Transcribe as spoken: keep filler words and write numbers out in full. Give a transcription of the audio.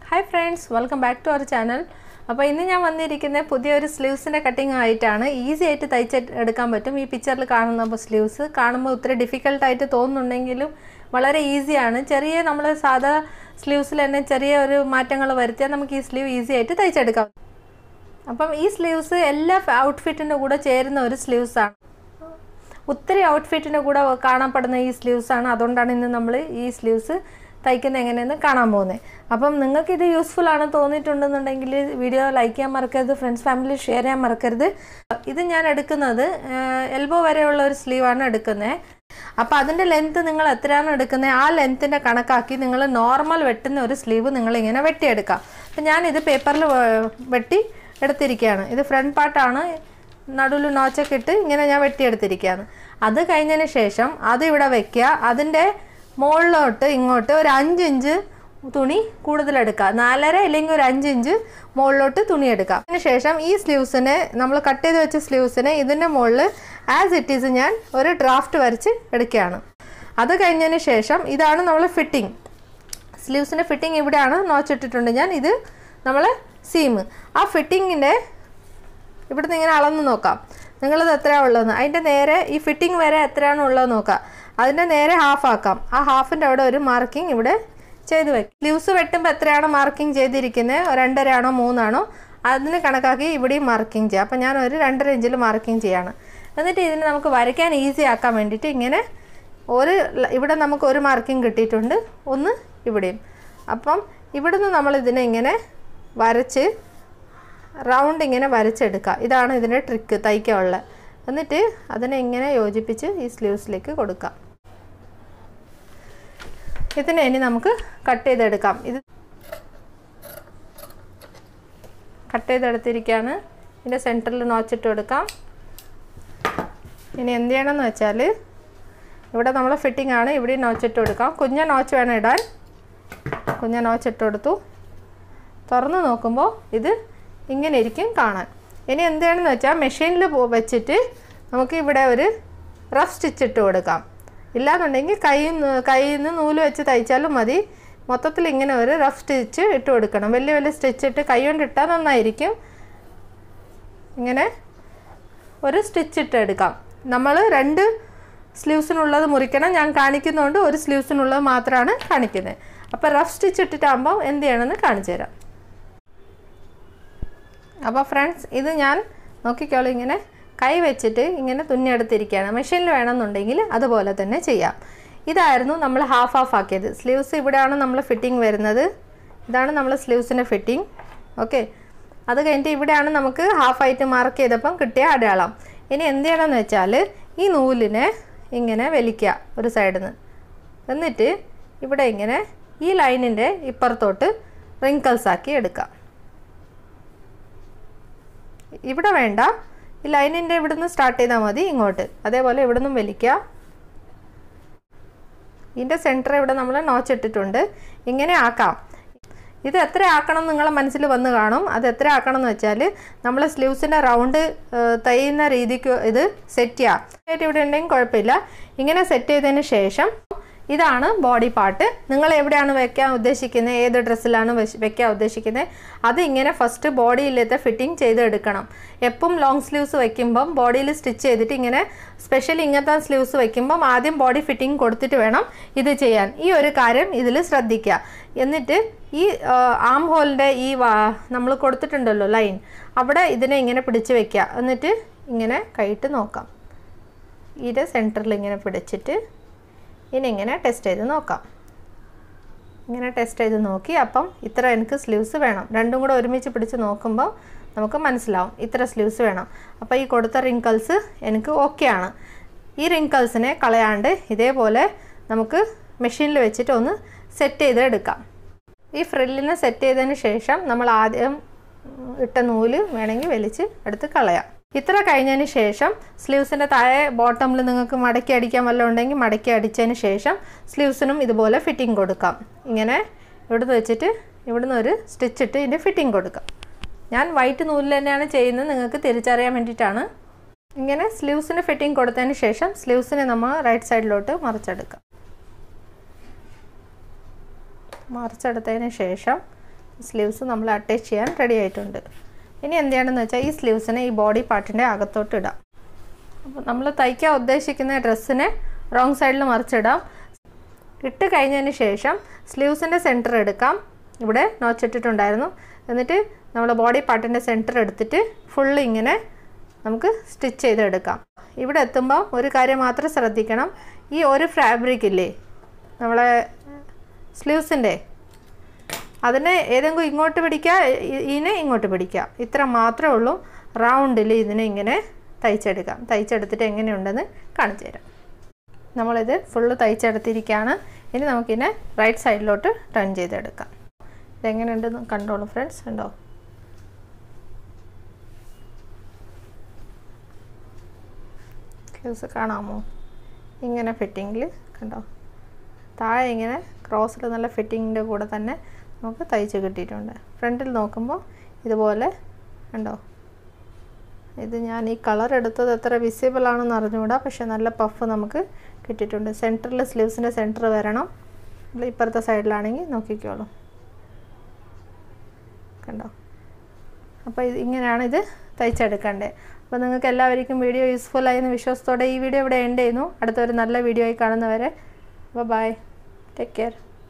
Hi friends, welcome back to our channel. അപ്പോൾ ഇന്ന് ഞാൻ വന്നിരിക്കുന്ന പുതിയൊരു സ്ലീവ്സിന്റെ കട്ടിംഗ് ആയിട്ടാണ്. ഈസി ആയിട്ട് തയ്ച്ച് എടുക്കാൻ പറ്റും. ഈ പിക്ചറിൽ കാണുന്ന സ്ലീവ്സ് കാണുമ്പോൾ ഒത്തിരി ഡിഫിക്കൽട്ട് ആയിട്ട് തോന്നുന്നുണ്ടെങ്കിലും വളരെ ഈസിയാണ്. ചെറിയ നമ്മൾ സാധാ സ്ലീവ്സിൽ തന്നെ ചെറിയ ഒരു മാറ്റങ്ങൾ വരുത്തിയാൽ നമുക്ക് ഈ സ്ലീവ് ഈസി ആയിട്ട് തയ്ച്ചെടുക്കാം. അപ്പം ഈ സ്ലീവ്സ് എല്ലാ ഔട്ട്ഫിറ്റിന്റെ കൂടെ ചേരുന്ന ഒരു സ്ലീവ്സ് ആണ്. ഒത്തിരി ഔട്ട്ഫിറ്റിന്റെ കൂടെ കാണപ്പെടുന്ന ഈ സ്ലീവ്സ് ആണ്. അതുകൊണ്ടാണ് ഇന്ന് നമ്മൾ ഈ സ്ലീവ്സ് തയ്ക്കുന്നത് എങ്ങനെയെന്ന് കാണാൻ പോകുന്നത്. അപ്പം നിങ്ങൾക്ക് ഇത് യൂസ്ഫുൾ ആണ് തോന്നിയിട്ടുണ്ടെന്നുണ്ടെങ്കിൽ വീഡിയോ ലൈക്ക് ചെയ്യാൻ മറക്കരുത്, ഫ്രണ്ട്സ് ഫാമിലി ഷെയർ ചെയ്യാൻ മറക്കരുത്. ഇത് ഞാൻ എടുക്കുന്നത് എൽബോ വരെയുള്ള ഒരു സ്ലീവാണ് എടുക്കുന്നത്. അപ്പോൾ അതിൻ്റെ ലെങ്ത്ത് നിങ്ങൾ എത്രയാണ് എടുക്കുന്നത് ആ ലെങ്ത്തിൻ്റെ കണക്കാക്കി നിങ്ങൾ നോർമൽ വെട്ടുന്ന ഒരു സ്ലീവ് നിങ്ങളിങ്ങനെ വെട്ടിയെടുക്കാം. അപ്പം ഞാനിത് പേപ്പറിൽ വെട്ടി എടുത്തിരിക്കുകയാണ്. ഇത് ഫ്രണ്ട് പാർട്ടാണ്, നടുവിൽ നോച്ചൊക്കെ ഇട്ട് ഇങ്ങനെ ഞാൻ വെട്ടിയെടുത്തിരിക്കുകയാണ്. അത് കഴിഞ്ഞതിന് ശേഷം അത് ഇവിടെ വയ്ക്കുക. അതിൻ്റെ മുകളിലോട്ട് ഇങ്ങോട്ട് ഒരു അഞ്ചിഞ്ച് തുണി കൂടുതലെടുക്കുക. നാലര അല്ലെങ്കിൽ ഒരു അഞ്ചിഞ്ച് മുകളിലോട്ട് തുണി എടുക്കുക. അതിന് ശേഷം ഈ സ്ലീവ്സിനെ നമ്മൾ കട്ട് ചെയ്ത് വെച്ച സ്ലീവ്സിനെ ഇതിൻ്റെ മുകളിൽ ആസ് ഇറ്റ് ഈസ് ഞാൻ ഒരു ഡ്രാഫ്റ്റ് വരച്ച് എടുക്കുകയാണ്. അത് കഴിഞ്ഞതിന് ശേഷം ഇതാണ് നമ്മൾ ഫിറ്റിംഗ്. സ്ലീവ്സിൻ്റെ ഫിറ്റിംഗ് ഇവിടെയാണ് നോച്ചിട്ടിട്ടുണ്ട് ഞാൻ. ഇത് നമ്മൾ സീം. ആ ഫിറ്റിങ്ങിൻ്റെ ഇവിടുന്ന് ഇങ്ങനെ അളന്ന് നോക്കാം നിങ്ങളിത് എത്രയാണ് ഉള്ളതെന്ന്. അതിൻ്റെ നേരെ ഈ ഫിറ്റിംഗ് വരെ എത്രയാണ് ഉള്ളത് നോക്കാം. അതിൻ്റെ നേരെ ഹാഫ് ആക്കാം. ആ ഹാഫിൻ്റെ അവിടെ ഒരു മാർക്കിംഗ് ഇവിടെ ചെയ്ത് വയ്ക്കും. സ്ലീവ്സ് വെട്ടുമ്പോൾ എത്രയാണോ മാർക്കിംഗ് ചെയ്തിരിക്കുന്നത്, രണ്ടരയാണോ മൂന്നാണോ അതിന് കണക്കാക്കി ഇവിടെയും മാർക്കിംഗ് ചെയ്യാം. അപ്പം ഞാൻ ഒരു രണ്ടര ഇഞ്ചിൽ മാർക്കിംഗ് ചെയ്യാണ്. എന്നിട്ട് ഇതിന് നമുക്ക് വരയ്ക്കാൻ ഈസി ആക്കാൻ വേണ്ടിയിട്ട് ഇങ്ങനെ ഒരു ഇവിടെ നമുക്ക് ഒരു മാർക്കിംഗ് കിട്ടിയിട്ടുണ്ട്, ഒന്ന് ഇവിടെയും. അപ്പം ഇവിടുന്ന് നമ്മൾ ഇതിനെ ഇങ്ങനെ വരച്ച് റൗണ്ട് ഇങ്ങനെ വരച്ചെടുക്കുക. ഇതാണ് ഇതിൻ്റെ ട്രിക്ക് തയ്ക്കാനുള്ള. എന്നിട്ട് അതിനെ ഇങ്ങനെ യോജിപ്പിച്ച് ഈ സ്ലീവ്സിലേക്ക് കൊടുക്കാം. ഇതിനെ ഇനി നമുക്ക് കട്ട് ചെയ്തെടുക്കാം. ഇത് കട്ട് ചെയ്തെടുത്തിരിക്കുകയാണ്. ഇതിൻ്റെ സെൻറ്ററിൽ നോച്ചിട്ട് കൊടുക്കാം. ഇനി എന്ത് ചെയ്യണമെന്ന് വെച്ചാൽ ഇവിടെ നമ്മൾ ഫിറ്റിംഗ് ആണ്, ഇവിടെ നോച്ചിട്ട് കൊടുക്കാം. കുഞ്ഞ നോച്ച് വേണം ഇടാൻ. കുഞ്ഞ നോച്ചിട്ട് കൊടുത്തു. തുറന്ന് നോക്കുമ്പോൾ ഇത് ഇങ്ങനെ ഇരിക്കും കാണാൻ. ഇനി എന്ത് ചെയ്യണമെന്ന് വെച്ചാൽ മെഷീനിൽ വെച്ചിട്ട് നമുക്ക് ഇവിടെ ഒരു റഫ് സ്റ്റിച്ച് ഇട്ട് കൊടുക്കാം. ഇല്ലാന്നുണ്ടെങ്കിൽ കൈ കയ്യിൽ നിന്ന് നൂല് വെച്ച് തയ്ച്ചാലും മതി. മൊത്തത്തിൽ ഇങ്ങനെ ഒരു റഫ് സ്റ്റിച്ച് ഇട്ട് കൊടുക്കണം. വലിയ വലിയ സ്റ്റിച്ച് ഇട്ട് കൈ കൊണ്ട് ഇട്ടാൽ നന്നായിരിക്കും. ഇങ്ങനെ ഒരു സ്റ്റിച്ച് ഇട്ട് എടുക്കാം. നമ്മൾ രണ്ട് സ്ലീവ്സിനുള്ളത് മുറിക്കണം. ഞാൻ കാണിക്കുന്നതുകൊണ്ട് ഒരു സ്ലീവ്സിനുള്ളത് മാത്രമാണ് കാണിക്കുന്നത്. അപ്പോൾ റഫ് സ്റ്റിച്ച് ഇട്ടിട്ടാകുമ്പോൾ എന്ത് ചെയ്യണമെന്ന് കാണിച്ചു തരാം. അപ്പോൾ ഫ്രണ്ട്സ്, ഇത് ഞാൻ നോക്കിക്കോളൂ ഇങ്ങനെ കൈ വെച്ചിട്ട് ഇങ്ങനെ തുന്നിയെടുത്തിരിക്കുകയാണ്. മെഷീനിൽ വേണമെന്നുണ്ടെങ്കിൽ അതുപോലെ തന്നെ ചെയ്യാം. ഇതായിരുന്നു നമ്മൾ ഹാഫ് ഹാഫ് ആക്കിയത്. സ്ലീവ്സ് ഇവിടെയാണ് നമ്മൾ ഫിറ്റിംഗ് വരുന്നത്. ഇതാണ് നമ്മൾ സ്ലീവ്സിൻ്റെ ഫിറ്റിംഗ്. ഓക്കെ, അത് കഴിഞ്ഞിട്ട് ഇവിടെയാണ് നമുക്ക് ഹാഫായിട്ട് മാർക്ക് ചെയ്തപ്പം കിട്ടിയ അടയാളം. ഇനി എന്ത് ചെയ്യണമെന്ന് വെച്ചാൽ ഈ നൂലിനെ ഇങ്ങനെ വലിക്കുക ഒരു സൈഡിൽ നിന്ന്. എന്നിട്ട് ഇവിടെ ഇങ്ങനെ ഈ ലൈനിൻ്റെ ഇപ്പുറത്തോട്ട് റിങ്കിൾസ് ആക്കി എടുക്കാം. ഇവിടെ വേണ്ട, ഈ ലൈനിൻ്റെ ഇവിടുന്ന് സ്റ്റാർട്ട് ചെയ്താൽ മതി ഇങ്ങോട്ട്. അതേപോലെ ഇവിടെ നിന്നും വലിക്കുക. ഇതിൻ്റെ സെൻറ്റർ ഇവിടെ നമ്മൾ നോച്ചിട്ടിട്ടുണ്ട്. ഇങ്ങനെ ആക്കാം. ഇത് എത്ര ആക്കണം നിങ്ങളെ മനസ്സിൽ വന്ന് കാണും. അത് എത്ര ആക്കണം എന്ന് വെച്ചാൽ നമ്മൾ സ്ലീവ്സിൻ്റെ റൗണ്ട് തയ്യുന്ന രീതിക്ക് ഇത് സെറ്റ് ചെയ്യാം. ഇവിടെ ഉണ്ടെങ്കിൽ കുഴപ്പമില്ല. ഇങ്ങനെ സെറ്റ് ചെയ്തതിന് ശേഷം ഇതാണ് ബോഡി പാർട്ട്. നിങ്ങൾ എവിടെയാണ് വെക്കാൻ ഉദ്ദേശിക്കുന്നത്, ഏത് ഡ്രസ്സിലാണ് വെക്കാൻ ഉദ്ദേശിക്കുന്നത്, അത് ഇങ്ങനെ ഫസ്റ്റ് ബോഡിയിലത്തെ ഫിറ്റിംഗ് ചെയ്തെടുക്കണം. എപ്പം ലോങ് സ്ലീവ്സ് വയ്ക്കുമ്പം ബോഡിയിൽ സ്റ്റിച്ച് ചെയ്തിട്ട് ഇങ്ങനെ സ്പെഷ്യൽ ഇങ്ങനത്തെ സ്ലീവ്സ് വയ്ക്കുമ്പം ആദ്യം ബോഡി ഫിറ്റിംഗ് കൊടുത്തിട്ട് വേണം ഇത് ചെയ്യാൻ. ഈ ഒരു കാര്യം ഇതിൽ ശ്രദ്ധിക്കുക. എന്നിട്ട് ഈ ആം ഹോളിൻ്റെ ഈ നമ്മൾ കൊടുത്തിട്ടുണ്ടല്ലോ ലൈൻ, അവിടെ ഇതിനെ ഇങ്ങനെ പിടിച്ച് വയ്ക്കുക. എന്നിട്ട് ഇങ്ങനെ കൈയിട്ട് നോക്കാം. ഇതിൻ്റെ സെൻറ്ററിൽ ഇങ്ങനെ പിടിച്ചിട്ട് ഇനി ഇങ്ങനെ ടെസ്റ്റ് ചെയ്ത് നോക്കാം. ഇങ്ങനെ ടെസ്റ്റ് ചെയ്ത് നോക്കി അപ്പം ഇത്ര എനിക്ക് സ്ലീവ്സ് വേണം. രണ്ടും കൂടെ ഒരുമിച്ച് പിടിച്ച് നോക്കുമ്പോൾ നമുക്ക് മനസ്സിലാവും ഇത്ര സ്ലീവ്സ് വേണം. അപ്പോൾ ഈ കൊടുത്ത റിങ്കിൾസ് എനിക്ക് ഓക്കെയാണ്. ഈ റിങ്കിൾസിനെ കളയാണ്ട് ഇതേപോലെ നമുക്ക് മെഷീനിൽ വെച്ചിട്ട് ഒന്ന് സെറ്റ് ചെയ്ത് എടുക്കാം. ഈ ഫ്രില്ലിനെ സെറ്റ് ചെയ്തതിന് ശേഷം നമ്മൾ ആദ്യം ഇട്ട നൂല് വേണമെങ്കിൽ വലിച്ച് എടുത്ത് കളയാം. ഇത്ര കഴിഞ്ഞതിന് ശേഷം സ്ലീവ്സിൻ്റെ താഴെ ബോട്ടമിൽ നിങ്ങൾക്ക് മടക്കി അടിക്കാൻ വല്ലതും ഉണ്ടെങ്കിൽ മടക്കി അടിച്ചതിന് ശേഷം സ്ലീവ്സിനും ഇതുപോലെ ഫിറ്റിംഗ് കൊടുക്കാം. ഇങ്ങനെ ഇവിടുന്ന് വെച്ചിട്ട് ഇവിടുന്ന് ഒരു സ്റ്റിച്ച് ഇട്ട് ഇതിൻ്റെ ഫിറ്റിംഗ് കൊടുക്കാം. ഞാൻ വൈറ്റ് നൂലിൽ തന്നെയാണ് ചെയ്യുന്നത്, നിങ്ങൾക്ക് തിരിച്ചറിയാൻ വേണ്ടിയിട്ടാണ്. ഇങ്ങനെ സ്ലീവ്സിന് ഫിറ്റിംഗ് കൊടുത്തതിന് ശേഷം സ്ലീവ്സിനെ നമ്മൾ റൈറ്റ് സൈഡിലോട്ട് മറിച്ചെടുക്കാം. മറിച്ചെടുത്തതിന് ശേഷം സ്ലീവ്സ് നമ്മൾ അറ്റാച്ച് ചെയ്യാൻ റെഡി ആയിട്ടുണ്ട്. ഇനി എന്ത് ചെയ്യണമെന്ന് വെച്ചാൽ ഈ സ്ലീവ്സിനെ ഈ ബോഡി പാർട്ടിൻ്റെ അകത്തോട്ട് ഇടാം. അപ്പോൾ നമ്മൾ തയ്ക്കാൻ ഉദ്ദേശിക്കുന്ന ഡ്രസ്സിനെ റോങ് സൈഡിൽ മറിച്ചിടാം. ഇട്ട് കഴിഞ്ഞതിന് ശേഷം സ്ലീവ്സിൻ്റെ സെൻറ്റർ എടുക്കാം. ഇവിടെ നോച്ചിട്ടിട്ടുണ്ടായിരുന്നു. എന്നിട്ട് നമ്മൾ ബോഡി പാർട്ടിൻ്റെ സെൻറ്റർ എടുത്തിട്ട് ഫുള്ള് ഇങ്ങനെ നമുക്ക് സ്റ്റിച്ച് ചെയ്തെടുക്കാം. ഇവിടെ എത്തുമ്പോൾ ഒരു കാര്യം മാത്രം ശ്രദ്ധിക്കണം. ഈ ഒരു ഫാബ്രിക് ഇല്ലേ നമ്മളെ സ്ലീവ്സിൻ്റെ, അതിനെ ഏതെങ്കിലും ഇങ്ങോട്ട് പിടിക്കുക, ഇതിനെ ഇങ്ങോട്ട് പിടിക്കുക, ഇത്ര മാത്രമേ ഉള്ളൂ. റൗണ്ടിൽ ഇതിനെ ഇങ്ങനെ തയ്ച്ചെടുക്കാം. തയ്ച്ചെടുത്തിട്ട് എങ്ങനെയുണ്ടെന്ന് കാണിച്ചു തരാം. നമ്മളിത് ഫുള്ള് തയ്ച്ചെടുത്തിരിക്കുകയാണ്. ഇനി നമുക്കിതിനെ റൈറ്റ് സൈഡിലോട്ട് ടേൺ ചെയ്തെടുക്കാം. ഇതെങ്ങനെയുണ്ടെന്ന് കണ്ടോളൂ ഫ്രണ്ട്സ്. ഉണ്ടോ? സ്ലീവ്സ് കാണാമോ? ഇങ്ങനെ ഫിറ്റിങ്ങിൽ കണ്ടോ? താഴെ ഇങ്ങനെ ക്രോസിൽ നല്ല ഫിറ്റിങ്ങിൻ്റെ കൂടെ തന്നെ നമുക്ക് തയ്ച്ച് കിട്ടിയിട്ടുണ്ട്. ഫ്രണ്ടിൽ നോക്കുമ്പോൾ ഇതുപോലെ ഉണ്ടോ? ഇത് ഞാൻ ഈ കളർ എടുത്തത് എത്ര വിസിബിൾ ആണെന്ന് അറിഞ്ഞുകൂടാ, പക്ഷെ നല്ല പഫ് നമുക്ക് കിട്ടിയിട്ടുണ്ട്. സെൻറ്ററിൽ സ്ലീവ്സിൻ്റെ സെൻറ്റർ വരണം. ഇപ്പുറത്തെ സൈഡിലാണെങ്കിൽ നോക്കിക്കോളൂ. കണ്ടോ? അപ്പോൾ ഇത് ഇങ്ങനെയാണ് ഇത് തയ്ച്ചെടുക്കേണ്ടത്. അപ്പോൾ നിങ്ങൾക്ക് എല്ലാവർക്കും വീഡിയോ യൂസ്ഫുൾ ആയെന്ന് വിശ്വാസത്തോടെ ഈ വീഡിയോ ഇവിടെ എൻഡ് ചെയ്യുന്നു. അടുത്തൊരു നല്ല വീഡിയോ ആയി കാണുന്നവരെ ബൈ, ടേക്ക് കെയർ.